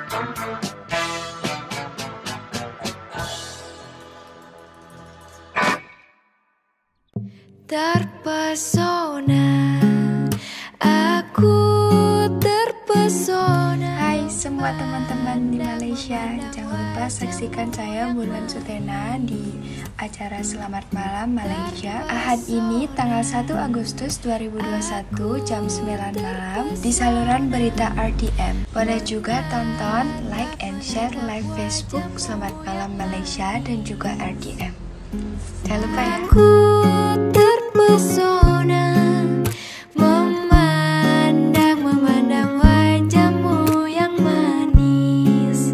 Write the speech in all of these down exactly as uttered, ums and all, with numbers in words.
Terpesona, aku terpesona. Hai semua teman-teman di Malaysia, jangan lupa saksikan saya Bulan Sutena di acara Selamat Malam Malaysia Ahad ini tanggal satu Agustus dua ribu dua puluh satu jam sembilan malam di saluran berita R T M. Boleh juga tonton, like and share live Facebook Selamat Malam Malaysia dan juga R T M. Jangan lupa ya. Aku terpesona memandang memandang wajahmu yang manis.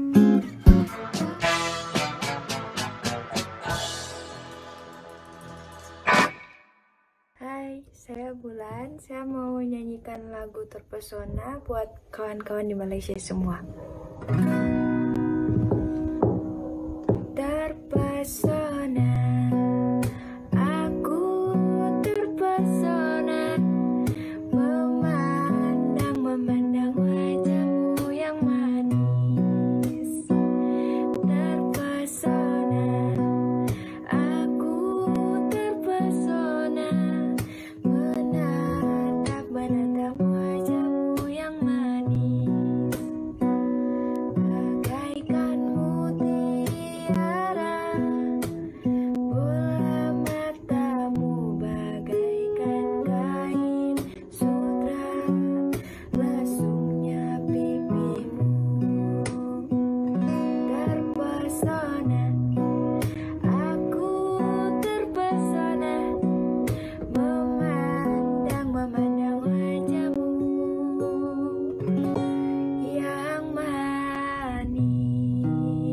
Hai, saya Bulan. Saya mau nyanyikan lagu Terpesona buat kawan-kawan di Malaysia semua. Terpesona, aku terpesona memandang memandang wajahmu yang manis. Terpesona, aku terpesona menatap menatap wajahmu yang manis, bagaikan mutiara, bola matamu bagaikan kain sutra, lesungnya pipimu. Terpesona, aku terpesona memandang memandang wajahmu yang manis.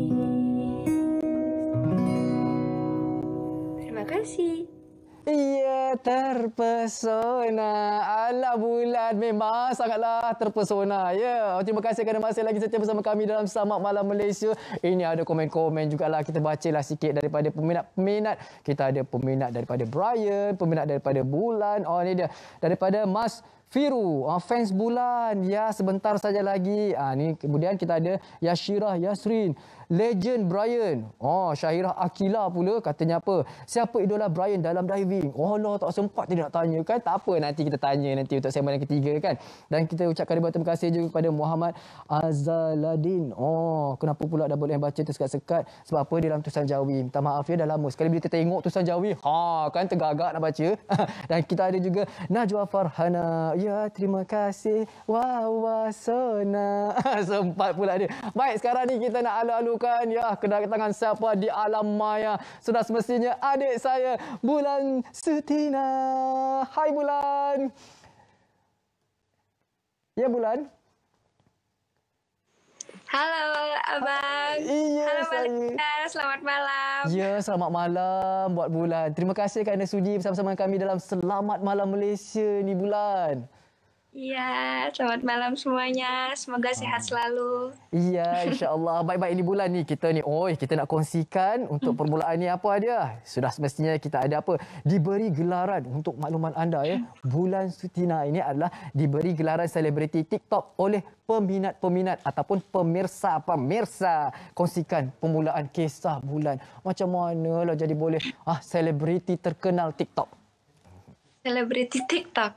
Terima kasih. Iya, terpesona. Alah Bulan, memang sangatlah terpesona. Ya, terima kasih kerana masih lagi setia bersama kami dalam Selamat Malam Malaysia. Ini ada komen-komen jugalah. Kita bacalah sikit daripada peminat-peminat. Kita ada peminat daripada Brian, peminat daripada Bulan. Oh, ini dia. Daripada Mas Firu, uh, fans Bulan. Ya, sebentar saja lagi. Ah, ni kemudian kita ada Yashirah Yasrin, legend Brian. Oh, Syahirah Akila pula katanya apa? Siapa idola Brian dalam diving? Oh Allah, tak sempat tidak nak tanya kan? Tak apa, nanti kita tanya nanti untuk segmen yang ketiga kan. Dan kita ucapkan ribuan terima kasih juga kepada Muhammad Azaladin. Oh, kenapa pula dah boleh baca tu sekat-sekat? Sebab apa dia dalam tulisan Jawi? Minta maaf ya, dah lama sekali bila kita tengok tulisan Jawi. Ha, kan tergagak nak baca. Dan kita ada juga Najwa Farhana. Ya, terima kasih. Wow, wasona. Sempat pula dia. Baik, sekarang ni kita nak alu-alukan ya kedatangan siapa di alam maya. Sudah semestinya adik saya Bulan Sutina. Hai Bulan. Ya Bulan. Halo Abang. Iya, Halo saya. Malaysia, selamat malam. Ya, selamat malam buat Bulan. Terima kasih kerana sudi bersama-sama kami dalam Selamat Malam Malaysia ni Bulan. Iya, selamat malam semuanya. Semoga sehat selalu. Iya, insya-Allah. Baik-baik ini Bulan ni kita ni. Oi, kita nak kongsikan untuk permulaan ni apa dia? Sudah semestinya kita ada apa? Diberi gelaran untuk makluman anda ya. Bulan Sutina ini adalah diberi gelaran selebriti TikTok oleh peminat-peminat ataupun pemirsa-pemirsa. Kongsikan permulaan kisah Bulan. Macam manalah jadi boleh ah selebriti terkenal TikTok. Selebriti TikTok.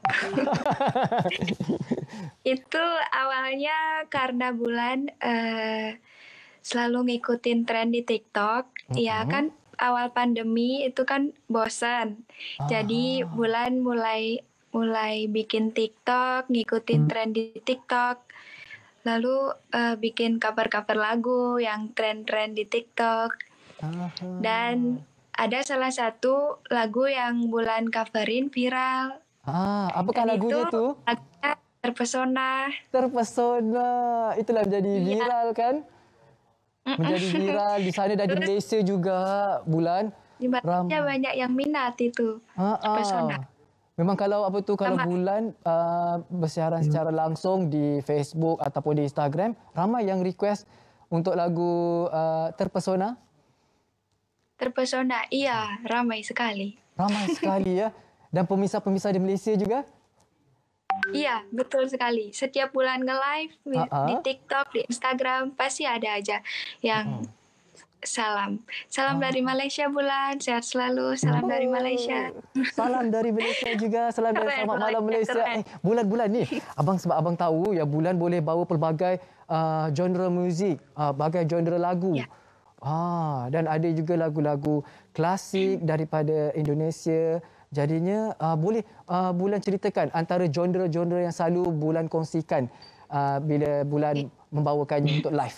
Itu awalnya karena Bulan uh, selalu ngikutin tren di TikTok. Mm-hmm. Ya kan awal pandemi itu kan bosan. Ah. Jadi Bulan mulai mulai bikin TikTok, ngikutin tren di TikTok. Lalu uh, bikin cover-cover lagu yang tren-tren di TikTok. Ah. Dan ada salah satu lagu yang Bulan coverin viral. Ah, apakah Dan lagunya itu, tu? Lagunya Terpesona. Terpesona. Itulah menjadi Iya. viral kan? Menjadi viral di sana dan di Terus- Malaysia juga Bulan. Di Malaysia Ram- banyak yang minat itu. Ah, Terpesona. ah. Memang kalau apa tu kalau Ramai. Bulan uh, bersiaran secara langsung di Facebook ataupun di Instagram, ramai yang request untuk lagu uh, Terpesona. Terpesona, iya, ramai sekali. Ramai sekali ya. Dan pemirsa-pemirsa di Malaysia juga. Iya, betul sekali. Setiap bulan nge-live di, Uh-uh. di TikTok, di Instagram, pasti ada aja yang salam. Salam dari Malaysia Bulan, sehat selalu. Salam dari Malaysia. Salam dari Malaysia juga. Salam dari Keren, Selamat Malam Malaysia, Malaysia. keren. Eh, Bulan-Bulan ni, abang sebab abang tahu ya Bulan boleh bawa pelbagai uh, genre muzik, uh, bagai genre lagu. Ya. Ah, dan ada juga lagu-lagu klasik daripada Indonesia. Jadinya uh, boleh uh, Bulan ceritakan antara genre-genre yang selalu Bulan kongsikan uh, bila Bulan membawakannya untuk live.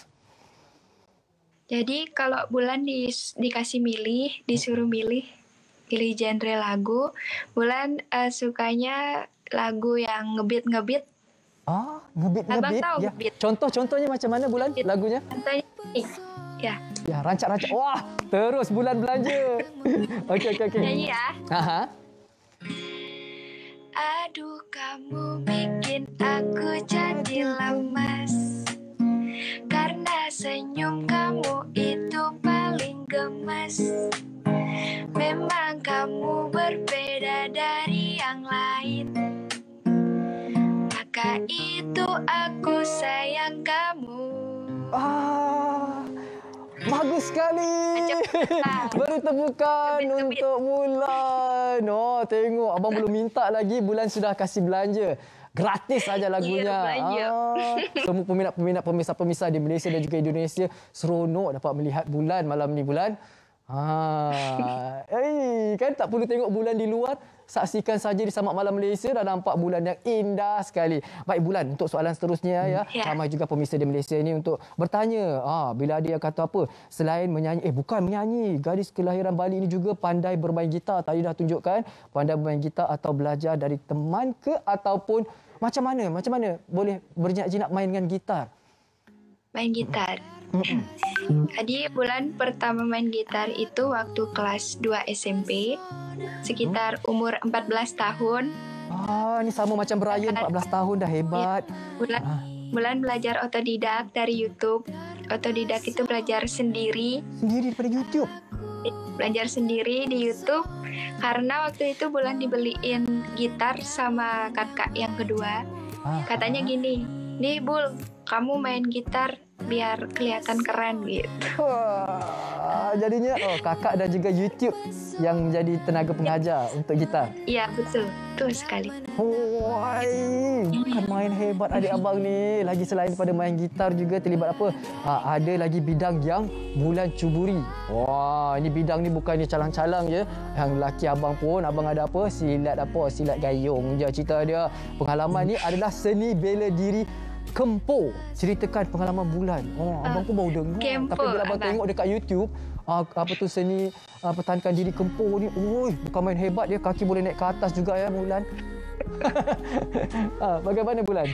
Jadi kalau Bulan di, dikasih milih, disuruh milih, pilih genre lagu, Bulan eh, sukanya lagu yang ngebeat-ngebeat. Ah, ngebit-ngebit. Abang tahu Ya. ngebit? Contoh-contohnya macam mana Bulan Ngebit. lagunya? Contohnya nih, ya, Ya, rancak-rancak. Wah, terus Bulan belanja. Okey, okey, okey. nyanyi ya. Aha. Aduh, kamu bikin aku jadi lemas, karena senyum kamu itu paling gemas. Memang kamu berbeda dari yang lain, maka itu aku sayang kamu. Ah, bagus sekali. Macam- Baru temukan Kebit-kebit. untuk Bulan. Oh, tengok. Abang belum minta lagi. Bulan sudah kasih belanja. Gratis saja lagunya. Ya, belanja. Ah, semua peminat-peminat pemirsa-pemirsa di Malaysia dan juga Indonesia seronok dapat melihat Bulan malam ni, Bulan. Ha, eh, kan tak perlu tengok Bulan di luar, saksikan saja di Samak Malam Malaysia dah nampak Bulan yang indah sekali. Baik Bulan, untuk soalan seterusnya ya, Ya. ramai juga pemirsa di Malaysia ini untuk bertanya, ah bila ada yang kata apa, selain menyanyi, eh bukan menyanyi, gadis kelahiran Bali ini juga pandai bermain gitar. Tadi dah tunjukkan pandai bermain gitar atau belajar dari teman ke ataupun macam mana? Macam mana boleh berjinak-jinak main dengan gitar? Main gitar. Jadi Bulan pertama main gitar itu waktu kelas dua S M P, sekitar umur empat belas tahun. Ah, ni sama macam Brian, empat belas tahun dah hebat. Bulan Bulan belajar otodidak dari YouTube. Otodidak itu belajar sendiri, Sendiri daripada YouTube. belajar sendiri di YouTube. Karena waktu itu Bulan dibeliin gitar sama kakak yang kedua. Ah, Katanya gini, nih Bul, kamu main gitar biar kelihatan keren gitu. Wah, jadinya oh, kakak dan juga YouTube yang menjadi tenaga pengajar untuk gitar. Iya betul, betul sekali. Woi, bukan main hebat adik abang ni. Lagi selain daripada main gitar juga terlibat apa? Ha, ada lagi bidang yang Bulan cuburi. Wah, ini bidang ni bukannya calang-calang je. Yang lelaki abang pun, abang ada apa? Silat apa? Silat gayung je cerita dia. Pengalaman ni adalah seni bela diri Kempo. Ceritakan pengalaman Bulan. Oh, abang pun baru dengar. Kempo, Tapi bila abang abang. tengok dekat YouTube, ah, apa tu seni ah, pertahankan diri Kempo ni, oi, bukan main hebat dia, kaki boleh naik ke atas juga ya Bulan. ah, bagaimana Bulan?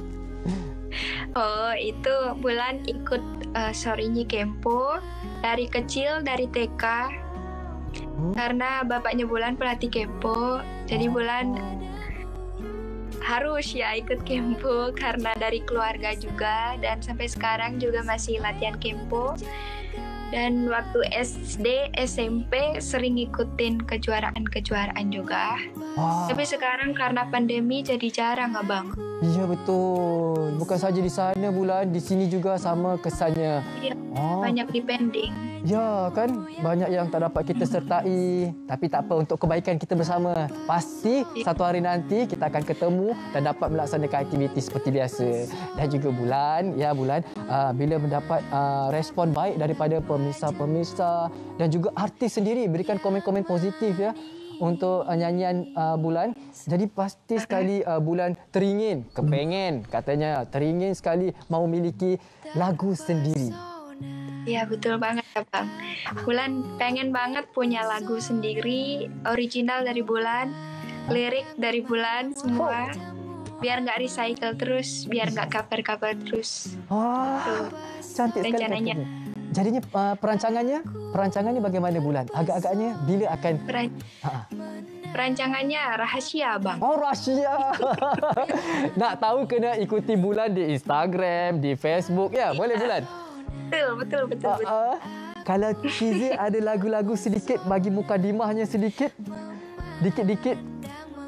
Oh, itu Bulan ikut uh, Sorinyi Kempo dari kecil, dari T K. Hmm? Karena bapaknya Bulan pelatih Kempo, jadi Bulan harus ya ikut Kempo karena dari keluarga juga, dan sampai sekarang juga masih latihan Kempo. Dan waktu S D, S M P sering ngikutin kejuaraan-kejuaraan juga. Wah, Tapi sekarang karena pandemi jadi jarang, Abang. iya betul. Bukan saja di sana Bulan, di sini juga sama kesannya. Iya, Oh, banyak depending. ya kan, banyak yang tak dapat kita sertai. Tapi tak apa, untuk kebaikan kita bersama. Pasti satu hari nanti kita akan ketemu dan dapat melaksanakan aktiviti seperti biasa. Dan juga Bulan, ya Bulan, uh, bila mendapat uh, respon baik daripada pemirsa-pemirsa dan juga artis sendiri berikan komen-komen positif ya untuk uh, nyanyian uh, Bulan. Jadi pasti sekali uh, Bulan teringin, kepengen katanya, teringin sekali mau memiliki lagu sendiri. Iya betul banget Abang. Bulan pengen banget punya lagu sendiri, original dari Bulan, lirik dari Bulan semua. Biar nggak recycle terus, biar nggak cover-cover terus. Wah, Tuh, cantik sekali rencananya. katanya. Jadinya uh, perancangannya, perancangannya bagaimana Bulan? Agak-agaknya bila akan Peran- Ha-ha. perancangannya rahasia Abang. Oh, rahsia. Nak tahu kena ikuti Bulan di Instagram, di Facebook ya. Boleh Bulan? Betul, betul, betul, Uh, betul. uh, kalau teaser ada lagu-lagu sedikit bagi mukadimahnya sedikit. Dikit-dikit.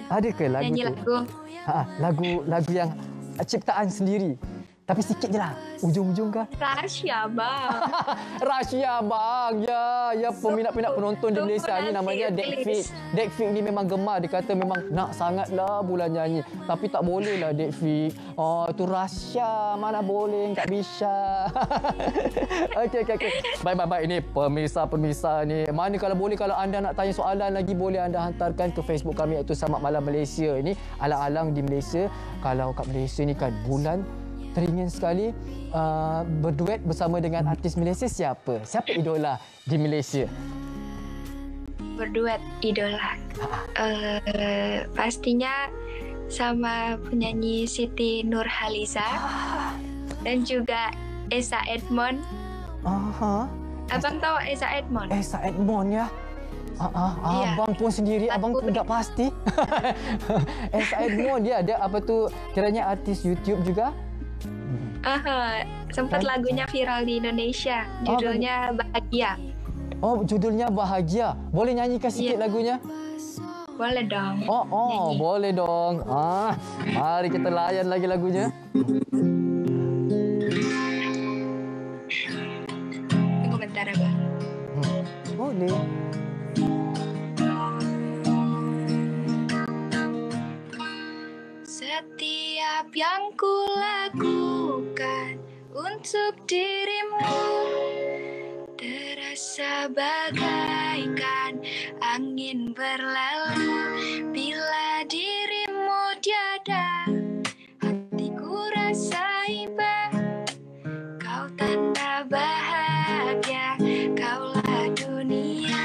Ada ke lagu Nyanyi tu? lagu. Ha, lagu lagu yang ciptaan sendiri. Tapi sikit je lah. Ujung-ujung kah? Rahasia, Bang. Rahsia bang. Ya, ya peminat-peminat penonton di Malaysia ni namanya Dekfik. Dekfik ni memang gemar. Dia kata memang nak sangatlah Bulan nyanyi. Tapi tak boleh lah Dekfik. Oh, tu rahsia. Mana boleh, tak bisa. Okey, okey, okey. Baik, baik, baik. Ini pemirsa-pemirsa ni. Mana kalau boleh, kalau anda nak tanya soalan lagi, boleh anda hantarkan ke Facebook kami iaitu Selamat Malam Malaysia. Ini alang-alang di Malaysia. Kalau kat Malaysia ni kan Bulan teringin sekali uh, berduet bersama dengan artis Malaysia. Siapa? Siapa idola di Malaysia? Berduet idola. Uh, pastinya sama penyanyi Siti Nurhaliza dan juga Esa Edmond. Aha. Abang tahu Esa Edmond? Esa Edmond ya. Ah, ah, Ya. Abang pun sendiri, abang pun tak pasti. Esa Edmond dia ada apa tu? Kiranya artis YouTube juga. Aha, sempat lagunya viral di Indonesia. Judulnya Bahagia. Oh, judulnya Bahagia. Boleh nyanyikan sikit Ya. lagunya? Boleh dong. Oh, oh, Nyanyi. boleh dong. Ah, mari kita layan lagi lagunya. Tunggu bentar, Abang. Hmm, boleh. Setiap yang kulakukan untuk dirimu terasa bagaikan angin berlalu. Bila dirimu tiada, hatiku rasa iba. Kau tanda bahagia, kaulah dunia.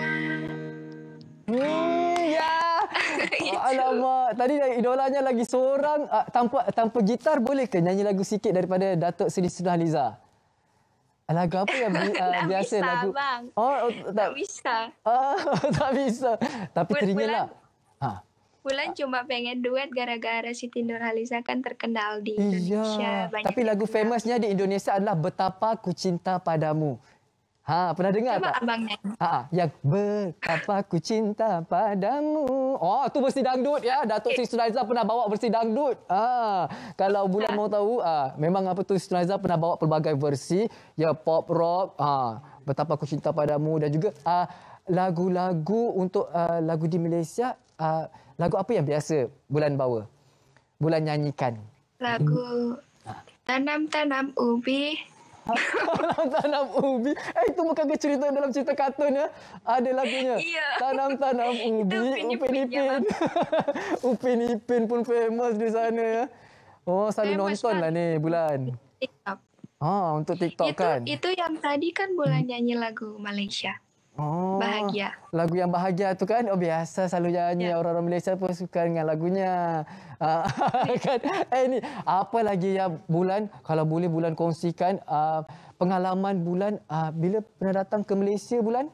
Hmm, ya. Oh, alamak, tadi idolanya lagi seorang uh, tanpa tanpa gitar, boleh ke nyanyi lagu sikit daripada Datuk Seri Nurhaliza? Lagu apa yang bi, uh, Tak biasa bisa, lagu? Bang. Oh, oh, Tak tak bisa. Ah, tak bisa. Tapi Bul- teringatlah. bulan- Ha. Bulan cuma pengen duet gara-gara Siti Nurhaliza kan terkenal di Iya. Indonesia. Banyak Tapi yang lagu kenal. famousnya di Indonesia adalah Betapa Ku Cinta Padamu. Ha, pernah dengar Coba tak? abang nyanyi. Ha, yang betapa ku cinta padamu. Oh, tu versi dangdut ya. Datuk Seri Nurhaliza pernah bawa versi dangdut. Ha, kalau Bulan mau tahu, ha, memang apa tu Seri Nurhaliza pernah bawa pelbagai versi, ya pop rock, ha, betapa ku cinta padamu dan juga ha, lagu-lagu untuk uh, lagu di Malaysia. Uh, lagu apa yang biasa Bulan bawa? Bulan nyanyikan. Lagu Tanam-tanam ubi. Tanam-tanam ubi. Eh, itu bukan ke cerita dalam cerita kartun ya? Ada lagunya. Iya. Tanam-tanam ubi. Upin Upin Ipin Ipin. Upin Ipin pun famous di sana ya. Oh, selalu Famous nonton lah banget. ni Bulan. TikTok. Ah, untuk TikTok Itu kan? itu yang tadi kan Bulan nyanyi lagu Malaysia. Oh, Bahagia. Lagu yang bahagia tu kan, oh biasa selalu nyanyi. Ya. Orang-orang Malaysia pun suka dengan lagunya. Ah, kan? Eh ni, apa lagi ya Bulan, kalau boleh Bulan kongsikan uh, pengalaman Bulan uh, bila pernah datang ke Malaysia Bulan?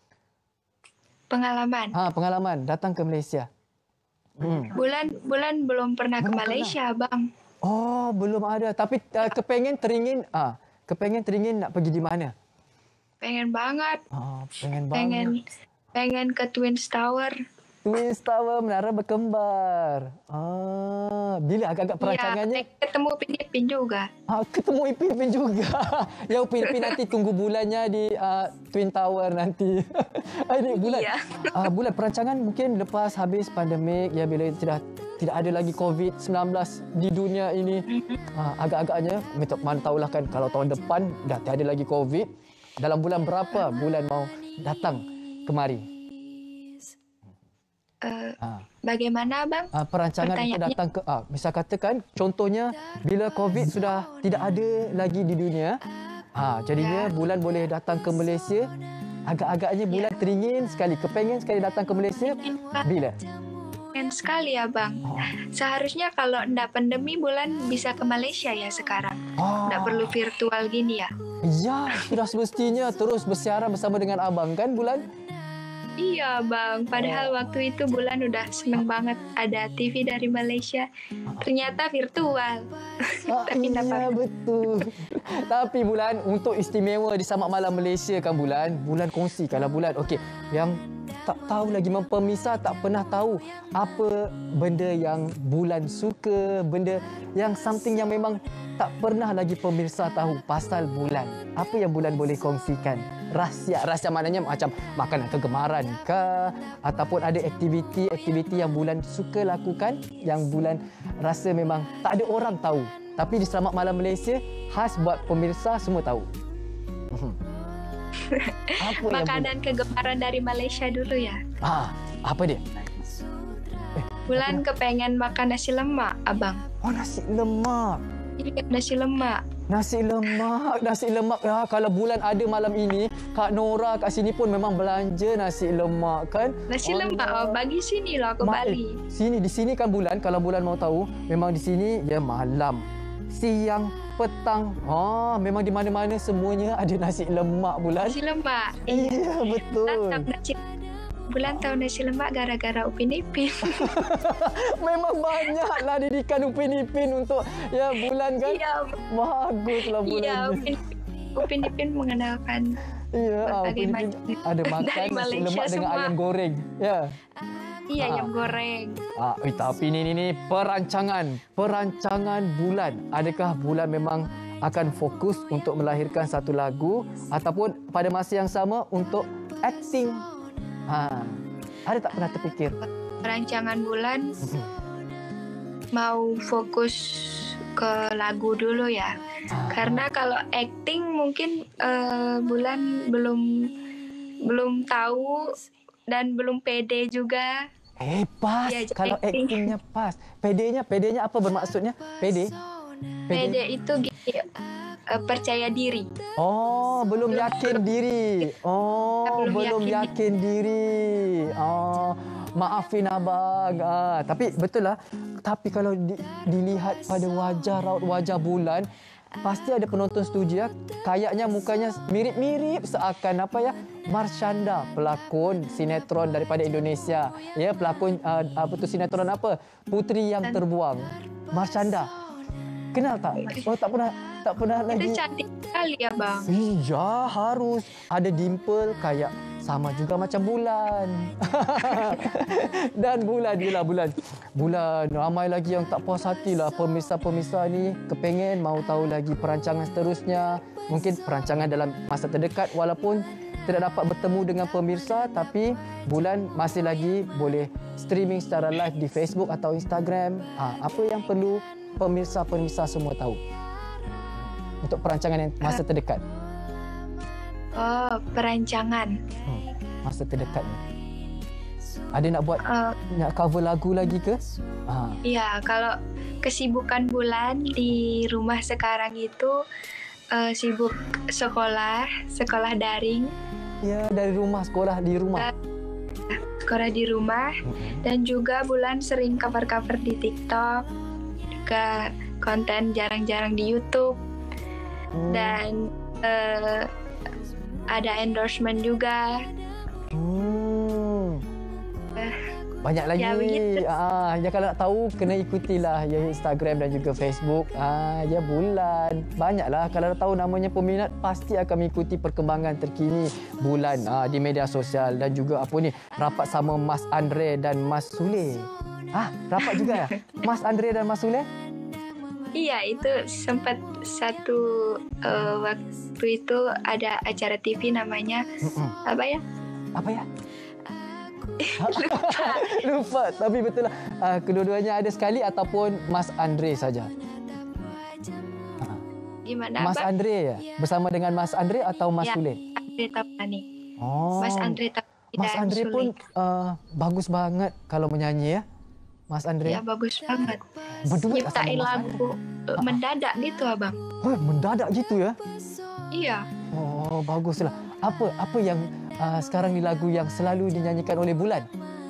Pengalaman. Ha, pengalaman datang ke Malaysia. Hmm. Bulan Bulan belum pernah ke Belum Malaysia, Bang. Oh, belum ada. Tapi uh, kepengen teringin, ah, kepengen teringin nak pergi di mana? Pengen banget. Ah, pengen banget. Pengen pengen ke Twin Tower. Twin Tower, menara berkembar. Ah, bila agak-agak perancangannya? Iya, ketemu Pinipin juga. Ah, ketemu Ipin Ipin juga. Ya, Ipin Ipin nanti tunggu bulannya di uh, Twin Tower nanti. Ah, ini Bulan. Iya. Ah, Bulan perancangan mungkin lepas habis pandemik ya, bila tidak tidak ada lagi covid sembilan belas di dunia ini. Ah, agak-agaknya mana tahulah kan kalau tahun depan dah tiada lagi covid. Dalam bulan berapa Bulan mau datang kemari? Uh, Ah. Bagaimana, Bang? Uh, perancangan untuk Pertanyaannya- datang ke ah, misal katakan contohnya bila covid sudah tidak ada lagi di dunia, ah, jadinya Bulan boleh datang ke Malaysia. Agak-agaknya Bulan teringin sekali, kepengen sekali datang ke Malaysia. Bila? Pengen sekali ya, Bang. Oh. Seharusnya kalau ndak pandemi Bulan bisa ke Malaysia ya sekarang. Ah. Ndak perlu virtual gini ya. Ya, sudah semestinya terus bersiaran bersama dengan abang kan Bulan? Iya, Bang. Padahal waktu itu Bulan udah seneng banget ada T V dari Malaysia. Ternyata virtual. Ah, Tapi ndak iya, apa-apa. betul. Tapi Bulan, untuk istimewa di Selamat Malam Malaysia kan Bulan, Bulan kongsi kalau Bulan, okey, yang tak tahu lagi, pemirsa tak pernah tahu apa benda yang bulan suka, benda yang something yang memang tak pernah lagi pemirsa tahu pasal bulan. Apa yang bulan boleh kongsikan? Rahsia, rahsia maknanya macam makanan kegemaran ke, ataupun ada aktiviti-aktiviti yang bulan suka lakukan, yang bulan rasa memang tak ada orang tahu. Tapi di Selamat Malam Malaysia, khas buat pemirsa semua tahu. Apa Makanan kegemaran dari Malaysia dulu ya. Ah, apa dia? Eh, bulan kepengen makan nasi lemak, abang. Oh, nasi lemak. Iya, nasi lemak. Nasi lemak, nasi lemak. Ya, kalau bulan ada malam ini, Kak Nora kat sini pun memang belanja nasi lemak kan? Nasi Allah. lemak, oh, bagi sini lah ke Ma- Bali. Sini, di sini kan bulan, kalau bulan mau tahu, memang di sini ya malam, siang, petang. Ah, memang di mana-mana semuanya ada nasi lemak bulan. Nasi lemak. Iya, betul. Bulan tahu nasi, bulan tahu nasi lemak gara-gara Upin Ipin. Memang banyaklah didikan Upin Ipin untuk ya bulan kan? Iya. Baguslah bulan. Iya, ni. Upin, Upin Ipin mengenalkan Iya, ah, berbagai Upin macam Ipin ada makan dari nasi Malaysia lemak dengan semua. ayam goreng. Ya. Iya, Ah. ayam goreng. Ah, eh, tapi ni ni ni perancangan, perancangan bulan. Adakah bulan memang akan fokus untuk melahirkan satu lagu ataupun pada masa yang sama untuk acting? Ha. Ada tak pernah terfikir? Perancangan bulan mau fokus ke lagu dulu ya. Ah. Karena kalau acting mungkin eh, bulan belum belum tahu dan belum pede juga. Eh, pas. Ya, Kalau acting. actingnya pas. Pedenya, pedenya apa bermaksudnya? Pede? Pede itu gini, eh, percaya diri. Oh, belum yakin diri. Oh, Belum belum yakin yakin diri. Oh, maafin abang. Ah, tapi betul lah. Tapi kalau di, dilihat pada wajah raut wajah bulan, pasti ada penonton setuju ya. Kayaknya mukanya mirip-mirip seakan apa ya? Marshanda, pelakon sinetron daripada Indonesia. Ya, pelakon uh, apa tu sinetron apa? Putri yang terbuang. Marshanda. Kenal tak? Oh, tak pernah tak pernah Itu lagi. cantik sekali ya bang. Iya, harus. Ada dimple kayak sama juga macam bulan. Dan bulan je lah bulan. Bulan, ramai lagi yang tak puas hati lah. Pemirsa-pemirsa ni kepengen mau tahu lagi perancangan seterusnya. Mungkin perancangan dalam masa terdekat walaupun tidak dapat bertemu dengan pemirsa, tapi bulan masih lagi boleh streaming secara live di Facebook atau Instagram. Ha, apa yang perlu pemirsa-pemirsa semua tahu untuk perancangan yang masa terdekat? Oh, perancangan. Hmm, masa terdekat ni. Ada nak buat Eh, nak cover lagu lagi ke? Ha. Iya, kalau kesibukan bulan di rumah sekarang itu eh, sibuk sekolah, sekolah daring, Ya, dari rumah, sekolah di rumah. sekolah di rumah, Mm-mm. dan juga bulan sering cover-cover di TikTok, juga konten jarang-jarang di YouTube, Hmm. dan eh, ada endorsement juga. Hmm. Banyak lagi. Ya, begitu. Ah, ya kalau nak tahu kena ikutilah ya Instagram dan juga Facebook. Ah, ya bulan. Banyaklah kalau nak tahu namanya peminat pasti akan mengikuti perkembangan terkini bulan ah, di media sosial dan juga apa ni rapat sama Mas Andre dan Mas Sule. Ah, rapat juga ya? Mas Andre dan Mas Sule? Iya, itu sempat satu eh, waktu itu ada acara T V namanya Mm-mm. apa ya? Apa ya? Lupa. Tapi betul lah. Ah, kedua-duanya ada sekali ataupun Mas Andre saja? Gimana Mas Abang? Andre ya? Bersama dengan Mas Andre atau Mas Ya, Sule? Andre Taufani. Oh. Mas Andre Taufani Mas dan Andre Sule. pun uh, bagus banget kalau menyanyi ya. Mas Andre. Ya, bagus banget. Berduet lah sama Nyiptain Mas lagu eh, mendadak gitu abang. Oh, mendadak gitu ya? Iya. Oh, baguslah. Apa apa yang uh, sekarang ni lagu yang selalu dinyanyikan oleh Bulan?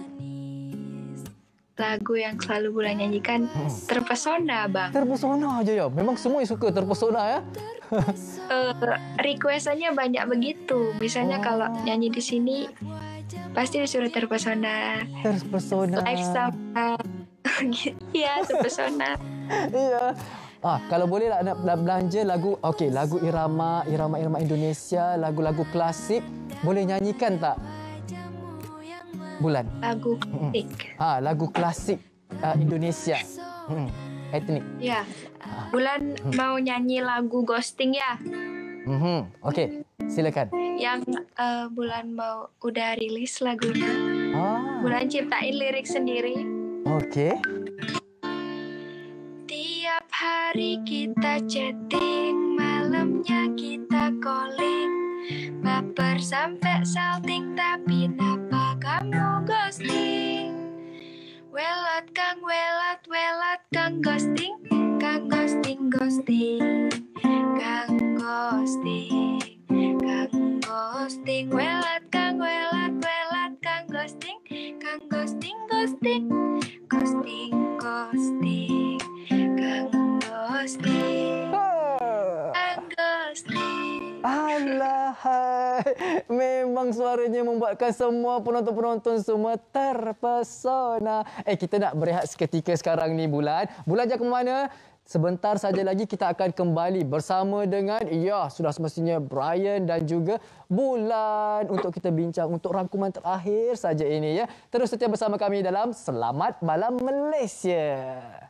Lagu yang selalu bulan nyanyikan Hmm. Terpesona abang. Terpesona aja ya. Memang semua yang suka terpesona ya. Eh, requestannya banyak begitu. Misalnya Oh. kalau nyanyi di sini pasti disuruh terpesona. Terpesona. Live sama Iya, terpesona. Iya. Ah, kalau boleh lah nak nak belanja lagu, okey, lagu irama, irama-irama Indonesia, lagu-lagu klasik, boleh nyanyikan tak? Bulan. Lagu Mm-mm. klasik. Ha, lagu klasik uh, Indonesia. Hmm. Etnik. Ya. Bulan mau nyanyi lagu Ghosting ya. Hmm. Okey, silakan. Yang uh, Bulan mau udah rilis lagunya. Ah. Bulan ciptain lirik sendiri. Okey. Tiap hari kita chatting, malamnya kita calling. Baper sampai salting, tapi napa kamu ghosting? Welat kang, welat, welat kang ghosting. Kang ghosting, ghosting. Kang ghosting. Kang ghosting. Welat kang, welat, welat kang ghosting. Kang ghosting, ghosting. Ghosting, ghosting. Kang ghosting. Kang ghosting. Alah, hai. Memang suaranya membuatkan semua penonton-penonton semua terpesona. Eh, kita nak berehat seketika sekarang ni, Bulan. Bulan jangan ke mana? Sebentar saja lagi kita akan kembali bersama dengan, ya, sudah semestinya Brian dan juga Bulan untuk kita bincang untuk rangkuman terakhir saja ini, ya. Terus setia bersama kami dalam Selamat Malam Malaysia.